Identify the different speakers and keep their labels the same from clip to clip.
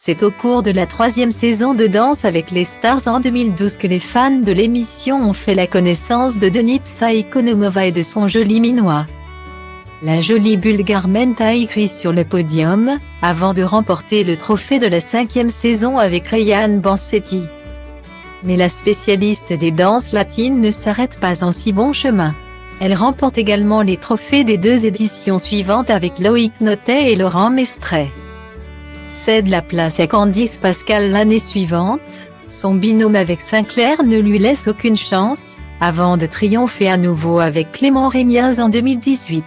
Speaker 1: C'est au cours de la 3e saison de Danse avec les stars en 2012 que les fans de l'émission ont fait la connaissance de Denitsa Ikonomova et de son joli minois. La jolie Bulgare mène à écrit sur le podium, avant de remporter le trophée de la 5e saison avec Ryan Bansetti. Mais la spécialiste des danses latines ne s'arrête pas en si bon chemin. Elle remporte également les trophées des 2 éditions suivantes avec Loïc Notet et Laurent Mestret. Cède la place à Candice Pascal l'année suivante, son binôme avec Sinclair ne lui laisse aucune chance, avant de triompher à nouveau avec Clément Rémiaz en 2018.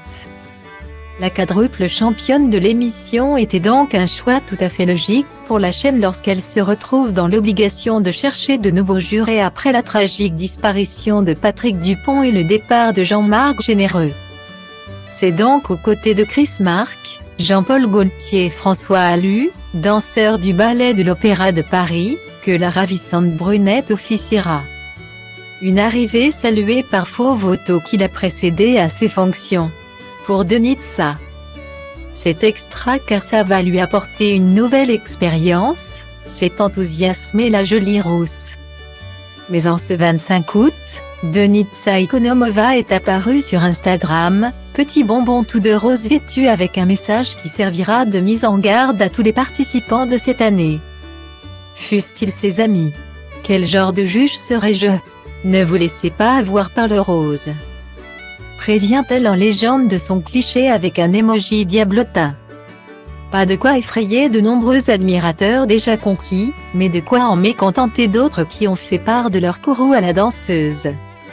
Speaker 1: La quadruple championne de l'émission était donc un choix tout à fait logique pour la chaîne lorsqu'elle se retrouve dans l'obligation de chercher de nouveaux jurés après la tragique disparition de Patrick Dupont et le départ de Jean-Marc Généreux. C'est donc aux côtés de Chris Marc, Jean-Paul Gaultier et François Allu, danseurs du Ballet de l'Opéra de Paris, que la ravissante brunette officiera. Une arrivée saluée par Fauve Auto qui l'a précédée à ses fonctions. Pour Denitsa, c'est extra car ça va lui apporter une nouvelle expérience, s'est enthousiasmée la jolie rousse. Mais en ce 25 août, Denitsa Ikonomova est apparue sur Instagram, petit bonbon tout de rose vêtu avec un message qui servira de mise en garde à tous les participants de cette année. Fussent-ils ses amis? Quel genre de juge serais-je? Ne vous laissez pas avoir par le rose. Prévient-elle en légende de son cliché avec un emoji diablotin. Pas de quoi effrayer de nombreux admirateurs déjà conquis, mais de quoi en mécontenter d'autres qui ont fait part de leur courroux à la danseuse.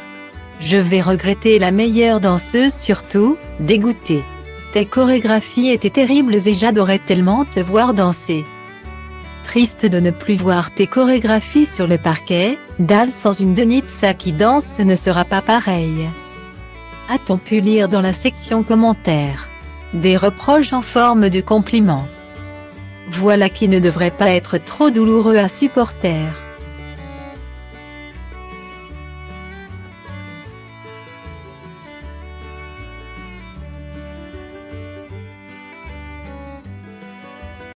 Speaker 1: Je vais regretter la meilleure danseuse surtout, dégoûtée. Tes chorégraphies étaient terribles et j'adorais tellement te voir danser. Triste de ne plus voir tes chorégraphies sur le parquet, Dalle sans une Denitsa qui danse ce ne sera pas pareil. A-t-on pu lire dans la section commentaires des reproches en forme de compliments? Voilà qui ne devrait pas être trop douloureux à supporter.